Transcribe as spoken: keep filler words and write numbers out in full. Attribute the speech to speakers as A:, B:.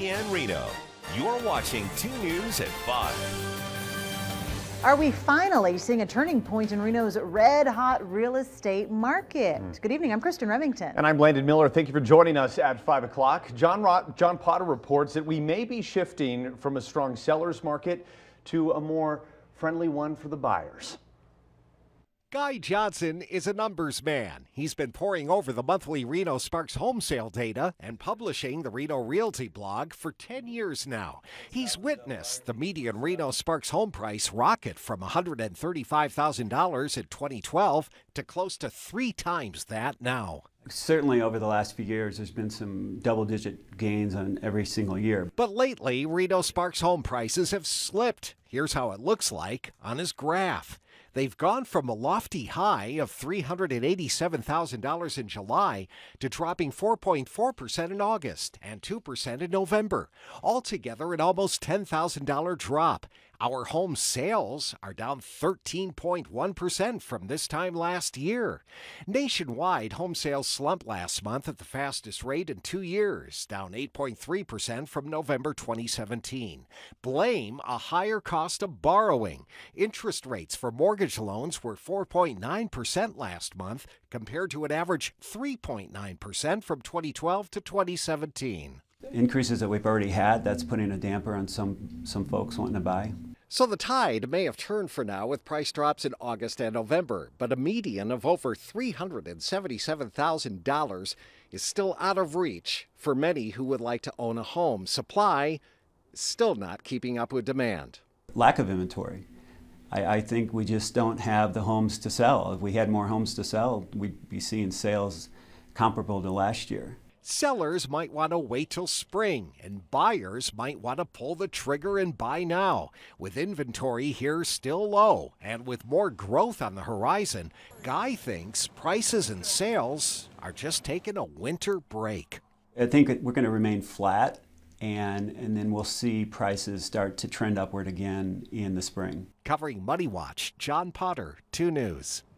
A: and Reno. You're watching two News at five.
B: Are we finally seeing a turning point in Reno's red-hot real estate market? Mm. Good evening, I'm Kristen Remington.
C: And I'm Landon Miller. Thank you for joining us at five o'clock. John, Rot John Potter reports that we may be shifting from a strong seller's market to a more friendly one for the buyers.
D: Guy Johnson is a numbers man. He's been poring over the monthly Reno Sparks home sale data and publishing the Reno Realty blog for ten years now. He's witnessed the median Reno Sparks home price rocket from one hundred thirty-five thousand dollars in twenty twelve to close to three times that now.
E: Certainly over the last few years, there's been some double-digit gains on every single year.
D: But lately, Reno Sparks home prices have slipped. Here's how it looks like on his graph. They've gone from a lofty high of three hundred eighty-seven thousand dollars in July to dropping four point four percent in August and two percent in November. Altogether, an almost ten thousand dollar drop. Our home sales are down thirteen point one percent from this time last year. Nationwide, home sales slumped last month at the fastest rate in two years, down eight point three percent from November twenty seventeen. Blame a higher cost of borrowing. Interest rates for mortgage loans were four point nine percent last month, compared to an average three point nine percent from twenty twelve to twenty seventeen.
E: Increases that we've already had, that's putting a damper on some, some folks wanting to buy.
D: So the tide may have turned for now with price drops in August and November, but a median of over three hundred seventy-seven thousand dollars is still out of reach for many who would like to own a home. Supply is still not keeping up with demand.
E: Lack of inventory. I, I think we just don't have the homes to sell. If we had more homes to sell, we'd be seeing sales comparable to last year.
D: Sellers might want to wait till spring, and buyers might want to pull the trigger and buy now. With inventory here still low, and with more growth on the horizon, Guy thinks prices and sales are just taking a winter break.
E: I think we're going to remain flat, and, and then we'll see prices start to trend upward again in the spring.
D: Covering Money Watch, John Potter, two News.